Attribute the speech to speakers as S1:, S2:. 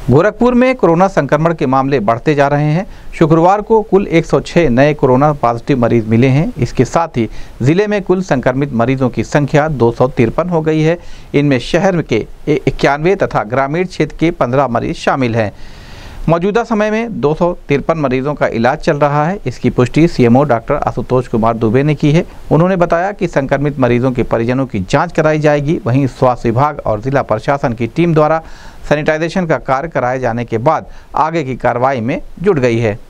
S1: गोरखपुर में कोरोना संक्रमण के मामले बढ़ते जा रहे हैं। शुक्रवार को कुल 106 नए कोरोना पॉजिटिव मरीज मिले हैं। इसके साथ ही जिले में कुल संक्रमित मरीजों की संख्या 253 हो गई है। इनमें शहर के 91 तथा ग्रामीण क्षेत्र के 15 मरीज शामिल हैं। मौजूदा समय में 253 मरीजों का इलाज चल रहा है। इसकी पुष्टि सीएमओ डॉक्टर आशुतोष कुमार दुबे ने की है। उन्होंने बताया कि संक्रमित मरीजों के परिजनों की जांच कराई जाएगी। वहीं स्वास्थ्य विभाग और जिला प्रशासन की टीम द्वारा सैनिटाइजेशन का कार्य कराए जाने के बाद आगे की कार्रवाई में जुट गई है।